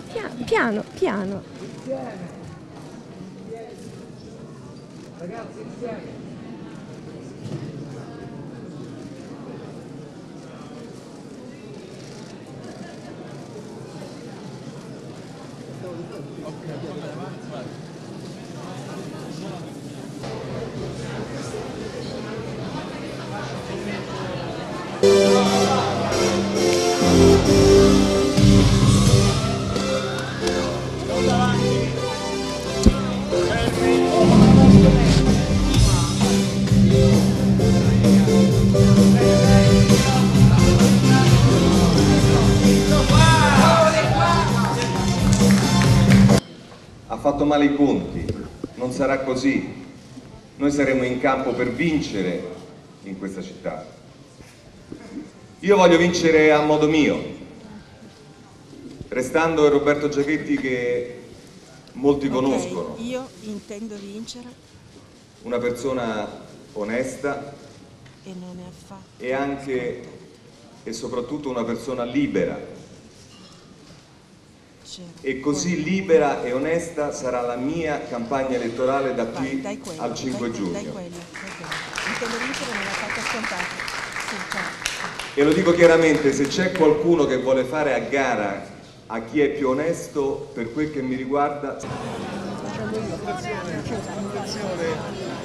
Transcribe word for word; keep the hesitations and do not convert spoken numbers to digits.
Pia piano, piano. Insieme. Ragazzi, insieme. Ha fatto male i conti, non sarà così. Noi saremo in campo per vincere in questa città. Io voglio vincere a modo mio, restando il Roberto Giachetti che molti conoscono. Okay, io intendo vincere. Una persona onesta e non è affatto. E anche e soprattutto una persona libera. Certo. E così libera e onesta sarà la mia campagna elettorale da qui Vai, quello, al cinque dai, giugno. Dai quello, dai quello. Intendo vincere non è affatto scontato. Sì, certo. E lo dico chiaramente, se c'è qualcuno che vuole fare a gara a chi è più onesto, per quel che mi riguarda... Facciamo io, attenzione, attenzione.